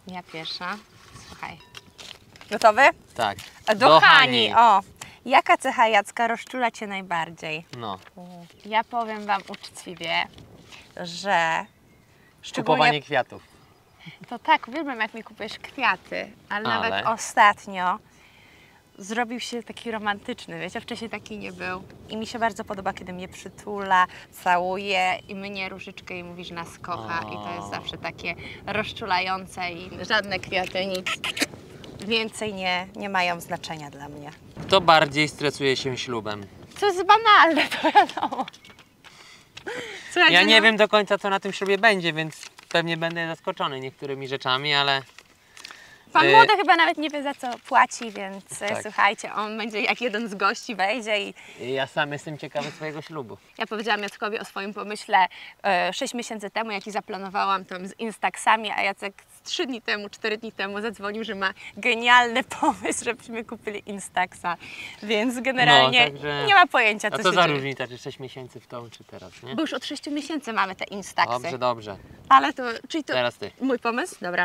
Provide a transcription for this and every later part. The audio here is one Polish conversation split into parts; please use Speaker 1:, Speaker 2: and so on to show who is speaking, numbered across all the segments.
Speaker 1: Ja pierwsza. Słuchaj. Gotowy?
Speaker 2: Tak.
Speaker 1: Do Hani. O. Jaka cecha Jacka rozczula Cię najbardziej?
Speaker 2: No.
Speaker 1: Ja powiem Wam uczciwie, że
Speaker 2: Kupowanie kwiatów.
Speaker 1: to tak, uwielbiam jak mi kupujesz kwiaty, ale
Speaker 2: Ale?
Speaker 1: nawet ostatnio zrobił się taki romantyczny, wiecie, wcześniej taki nie był. I mi się bardzo podoba, kiedy mnie przytula, całuje i mnie różyczkę i mówi, że nas kocha. I to jest zawsze takie rozczulające i żadne kwiaty, nic więcej nie mają znaczenia dla mnie.
Speaker 2: Kto bardziej stresuje się ślubem?
Speaker 1: Co jest banalne, to wiadomo. Słuchajcie,
Speaker 2: Ja nie
Speaker 1: no,
Speaker 2: wiem do końca, co na tym ślubie będzie, więc pewnie będę zaskoczony niektórymi rzeczami, ale
Speaker 1: Pan młody chyba nawet nie wie, za co płaci, więc
Speaker 2: Tak.
Speaker 1: słuchajcie, on będzie jak jeden z gości wejdzie i
Speaker 2: ja sam jestem ciekawy swojego ślubu.
Speaker 1: ja powiedziałam Jackowi o swoim pomyśle 6 miesięcy temu, jaki zaplanowałam tam z Instaxami, a Jacek 3 dni temu, 4 dni temu zadzwonił, że ma genialny pomysł, żebyśmy kupili Instaxa, więc generalnie
Speaker 2: także-
Speaker 1: nie ma pojęcia,
Speaker 2: A
Speaker 1: co
Speaker 2: co
Speaker 1: się
Speaker 2: za
Speaker 1: dzieje.
Speaker 2: różnica, czy 6 miesięcy w tą, czy teraz, nie?
Speaker 1: Bo już od 6 miesięcy mamy te Instaxy.
Speaker 2: Dobrze, dobrze.
Speaker 1: Ale to, czyli to
Speaker 2: Teraz ty.
Speaker 1: mój pomysł? Dobra.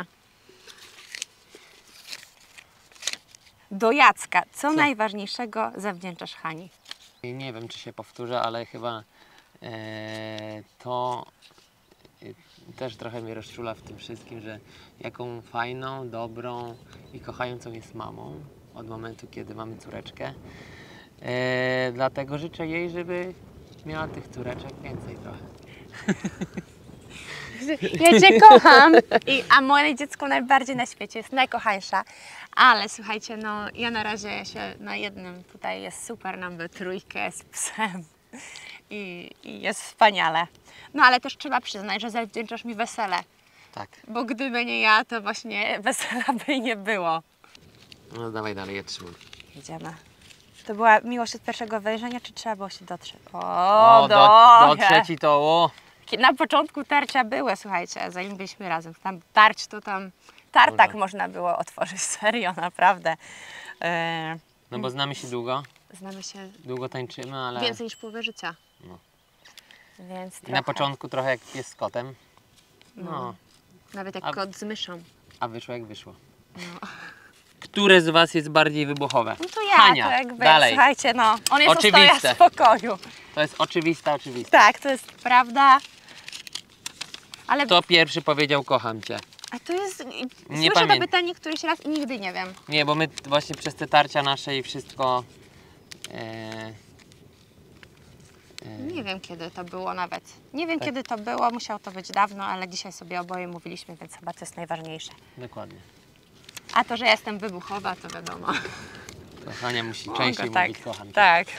Speaker 1: Do Jacka, co najważniejszego zawdzięczasz Hani?
Speaker 2: Nie wiem, czy się powtórzę, ale chyba to też trochę mnie rozczula w tym wszystkim, że jaką fajną, dobrą i kochającą jest mamą od momentu, kiedy mamy córeczkę. Dlatego życzę jej, żeby miała tych córeczek więcej trochę.
Speaker 1: Ja Cię kocham, a moje dziecko najbardziej na świecie jest najkochańsza. Ale słuchajcie, no ja na razie się na jednym tutaj jest super, nam we trójkę z psem i jest wspaniale. No ale też trzeba przyznać, że zawdzięczasz mi wesele,
Speaker 2: Tak.
Speaker 1: bo gdyby nie ja, to właśnie wesela by nie było.
Speaker 2: No dawaj dalej, ja trzymam.
Speaker 1: Idziemy. To była miłość od pierwszego wejrzenia, czy trzeba było się dotrzeć?
Speaker 2: Dotrzeć i to, o.
Speaker 1: Na początku tarcia były, słuchajcie, zanim byliśmy razem. Tam tarć to tam, tartak można było otworzyć, serio, naprawdę.
Speaker 2: No bo znamy się długo,
Speaker 1: Znamy się
Speaker 2: długo tańczymy, ale
Speaker 1: więcej niż połowę życia.
Speaker 2: No.
Speaker 1: Więc
Speaker 2: i
Speaker 1: trochę,
Speaker 2: na początku trochę jak pies z kotem. No,
Speaker 1: nawet jak
Speaker 2: A-
Speaker 1: kot z myszą.
Speaker 2: a wyszło jak wyszło. Które z Was jest bardziej wybuchowe?
Speaker 1: No to ja,
Speaker 2: Hania,
Speaker 1: to jakby,
Speaker 2: dalej.
Speaker 1: słuchajcie, no, on jest
Speaker 2: Oczywiste.
Speaker 1: ostoja spokoju.
Speaker 2: To jest oczywiste.
Speaker 1: Tak, to jest prawda. Ale
Speaker 2: Kto pierwszy powiedział kocham Cię?
Speaker 1: a to jest,
Speaker 2: Nie
Speaker 1: słyszę to
Speaker 2: pamiętam.
Speaker 1: pytanie któryś raz i nigdy nie wiem.
Speaker 2: Nie, bo my właśnie przez te tarcia nasze i wszystko...
Speaker 1: Nie wiem kiedy to było nawet. Nie wiem
Speaker 2: Tak.
Speaker 1: kiedy to było, musiało to być dawno, ale dzisiaj sobie oboje mówiliśmy, więc chyba to jest najważniejsze.
Speaker 2: Dokładnie.
Speaker 1: A to, że ja jestem wybuchowa, to wiadomo.
Speaker 2: To Hania musi
Speaker 1: Mogę,
Speaker 2: częściej
Speaker 1: tak,
Speaker 2: mówić kocham Cię.
Speaker 1: tak.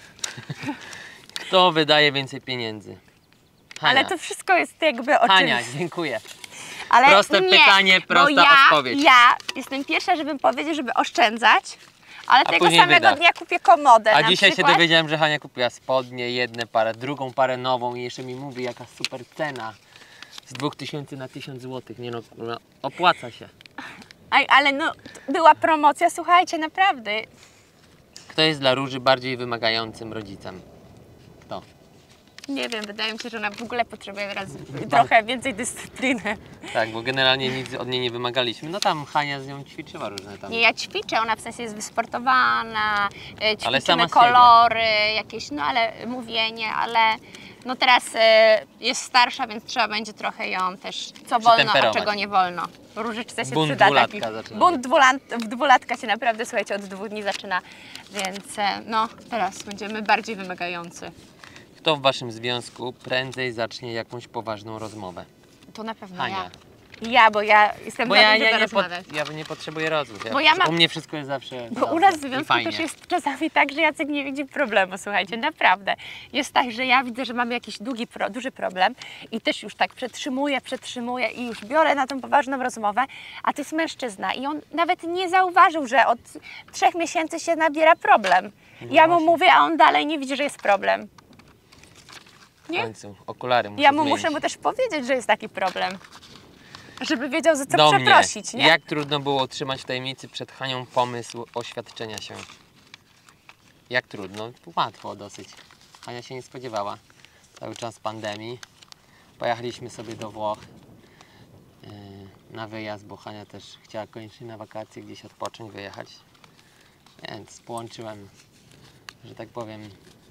Speaker 2: Kto wydaje więcej pieniędzy? Hania.
Speaker 1: Ale to wszystko jest jakby
Speaker 2: Hania,
Speaker 1: oczywiste.
Speaker 2: dziękuję.
Speaker 1: Ale
Speaker 2: Proste
Speaker 1: nie,
Speaker 2: pytanie,
Speaker 1: bo
Speaker 2: prosta odpowiedź.
Speaker 1: Ja jestem pierwsza, żebym powiedzieć, żeby oszczędzać, ale tego
Speaker 2: później
Speaker 1: samego
Speaker 2: wyda.
Speaker 1: dnia kupię komodę
Speaker 2: A
Speaker 1: na
Speaker 2: dzisiaj
Speaker 1: przykład.
Speaker 2: się dowiedziałem, że Hania kupiła spodnie, jedne parę, drugą parę nową i jeszcze mi mówi jaka super cena. Z 2000 na 1000 zł. Nie no, kurwa, opłaca się.
Speaker 1: Ale no, była promocja, słuchajcie, naprawdę.
Speaker 2: Kto jest dla Róży bardziej wymagającym rodzicem? Kto?
Speaker 1: Nie wiem, wydaje mi się, że ona w ogóle potrzebuje teraz trochę więcej dyscypliny.
Speaker 2: Tak, bo generalnie nic od niej nie wymagaliśmy. No tam Hania z nią ćwiczyła różne tam.
Speaker 1: Nie, ja ćwiczę, ona w sensie jest wysportowana,
Speaker 2: Ale
Speaker 1: ćwiczymy
Speaker 2: sama z
Speaker 1: kolory, jakieś, no ale mówienie, ale no teraz jest starsza, więc trzeba będzie trochę ją też, co wolno, a
Speaker 2: Przytemperować.
Speaker 1: czego nie wolno. Różyczce się
Speaker 2: Bunt
Speaker 1: przyda
Speaker 2: dwulatka
Speaker 1: taki.
Speaker 2: zaczyna
Speaker 1: Bunt dwulatka się naprawdę, słuchajcie, od 2 dni zaczyna, więc no teraz będziemy bardziej wymagający.
Speaker 2: Kto w waszym związku prędzej zacznie jakąś poważną rozmowę?
Speaker 1: To na pewno
Speaker 2: Hania.
Speaker 1: ja, bo ja jestem
Speaker 2: Bo
Speaker 1: za
Speaker 2: ja,
Speaker 1: tym, żeby
Speaker 2: ja,
Speaker 1: rozmawiać.
Speaker 2: ja nie potrzebuję rozmów.
Speaker 1: Bo ja mam-
Speaker 2: U mnie wszystko jest zawsze
Speaker 1: Bo
Speaker 2: dobrze
Speaker 1: u nas w
Speaker 2: i
Speaker 1: związku
Speaker 2: fajnie.
Speaker 1: też jest czasami tak, że Jacek nie widzi problemu, słuchajcie, naprawdę. Jest tak, że ja widzę, że mamy jakiś duży problem i też już tak przetrzymuję i już biorę na tą poważną rozmowę, a to jest mężczyzna i on nawet nie zauważył, że od 3 miesięcy się nabiera problem. Ja mu
Speaker 2: właśnie.
Speaker 1: mówię, a on dalej nie widzi, że jest problem.
Speaker 2: W
Speaker 1: Nie?
Speaker 2: końcu, okulary muszę
Speaker 1: Ja mu
Speaker 2: zmienić.
Speaker 1: muszę mu też powiedzieć, że jest taki problem. Żeby wiedział, za co
Speaker 2: Do
Speaker 1: przeprosić,
Speaker 2: mnie.
Speaker 1: nie?
Speaker 2: Jak trudno było utrzymać w tajemnicy przed Hanią pomysł oświadczenia się? Jak trudno? Łatwo dosyć. Hania się nie spodziewała. Cały czas pandemii. Pojechaliśmy sobie do Włoch. na wyjazd, bo Hania też chciała koniecznie na wakacje gdzieś odpocząć, wyjechać. Więc połączyłem, że tak powiem,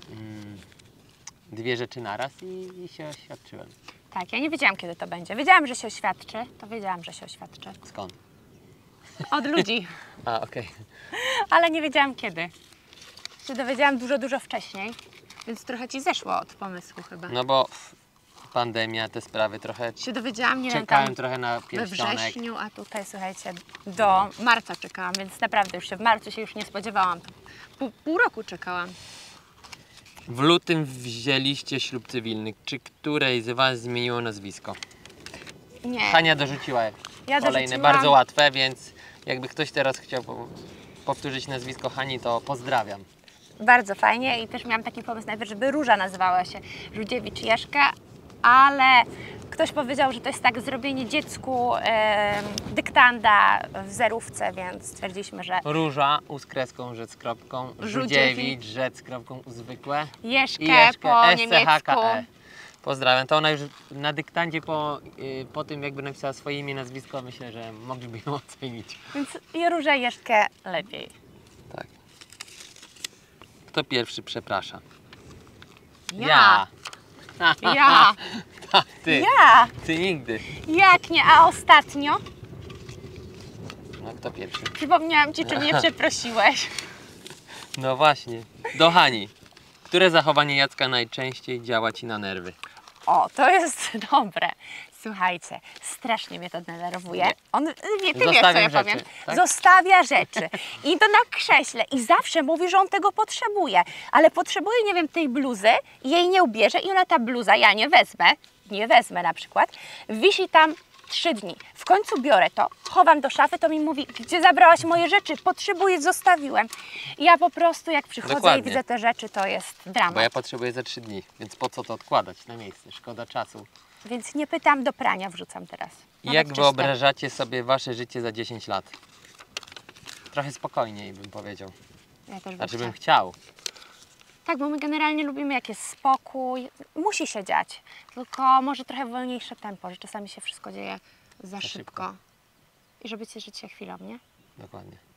Speaker 2: dwie rzeczy naraz i się oświadczyłem.
Speaker 1: Tak, ja nie wiedziałam, kiedy to będzie. Wiedziałam, że się oświadczy, to wiedziałam, że się oświadczy.
Speaker 2: Skąd?
Speaker 1: Od ludzi,
Speaker 2: A, okej.
Speaker 1: ale nie wiedziałam kiedy. Się dowiedziałam dużo wcześniej, więc trochę Ci zeszło od pomysłu chyba.
Speaker 2: No bo pandemia, te sprawy trochę...
Speaker 1: Się dowiedziałam, nie wiem,
Speaker 2: Czekałem
Speaker 1: tam
Speaker 2: trochę na
Speaker 1: we
Speaker 2: pierścionek.
Speaker 1: wrześniu, a tutaj, słuchajcie, do marca czekałam, więc naprawdę już się w marcu się już nie spodziewałam. Pół roku czekałam.
Speaker 2: W lutym wzięliście ślub cywilny. Czy której z Was zmieniło nazwisko?
Speaker 1: Nie,
Speaker 2: Hania dorzuciła
Speaker 1: ja
Speaker 2: kolejne,
Speaker 1: dorzuciłam.
Speaker 2: bardzo łatwe, więc jakby ktoś teraz chciał powtórzyć nazwisko Hani, to pozdrawiam.
Speaker 1: Bardzo fajnie i też miałam taki pomysł najpierw, żeby Róża nazywała się Rudziewicz-Jeszka, ale ktoś powiedział, że to jest tak zrobienie dziecku dyktanda w zerówce, więc stwierdziliśmy, że
Speaker 2: Róża, u z kreską, rzec kropką, Rudziewicz, rzec z kropką, zwykłe.
Speaker 1: Jeszkę,
Speaker 2: I Jeszkę,
Speaker 1: po niemiecku.
Speaker 2: SCHKE. Pozdrawiam. To ona już na dyktandzie po tym jakby napisała swoje imię, nazwisko, myślę, że mogliby ją ocenić.
Speaker 1: Więc i Różę, i Jeszkę lepiej.
Speaker 2: Tak. Kto pierwszy przeprasza?
Speaker 1: Ja.
Speaker 2: Tak, ty.
Speaker 1: Ja!
Speaker 2: Ty nigdy.
Speaker 1: Jak nie? A ostatnio?
Speaker 2: No kto pierwszy?
Speaker 1: Przypomniałam Ci, czy mnie przeprosiłeś.
Speaker 2: No właśnie. Do Hani. Które zachowanie Jacka najczęściej działa Ci na nerwy?
Speaker 1: O, to jest dobre. Słuchajcie, strasznie mnie to denerwuje.
Speaker 2: Nie.
Speaker 1: On, nie, ty wiesz, co
Speaker 2: Zostawiam
Speaker 1: ja
Speaker 2: rzeczy,
Speaker 1: powiem.
Speaker 2: tak?
Speaker 1: Zostawia rzeczy. I to na krześle. I zawsze mówi, że on tego potrzebuje. Ale potrzebuje, nie wiem, tej bluzy i jej nie ubierze i ona ta bluza, ja nie wezmę na przykład, wisi tam 3 dni. W końcu biorę to, chowam do szafy, to mi mówi, gdzie zabrałaś moje rzeczy? Potrzebuję, zostawiłem. I ja po prostu, jak przychodzę
Speaker 2: Dokładnie.
Speaker 1: i widzę te rzeczy, to jest dramat.
Speaker 2: Bo ja potrzebuję za 3 dni, więc po co to odkładać na miejsce? Szkoda czasu.
Speaker 1: Więc nie pytam, do prania wrzucam teraz. Nawet
Speaker 2: Jak
Speaker 1: czyste.
Speaker 2: wyobrażacie sobie Wasze życie za 10 lat? Trochę spokojniej bym powiedział.
Speaker 1: Ja też bym
Speaker 2: Znaczy bym
Speaker 1: chciała.
Speaker 2: chciał.
Speaker 1: Tak, bo my generalnie lubimy, jak jest spokój. Musi się dziać, tylko może trochę wolniejsze tempo, że czasami się wszystko dzieje za szybko. I żeby cieszyć się chwilą, nie?
Speaker 2: Dokładnie.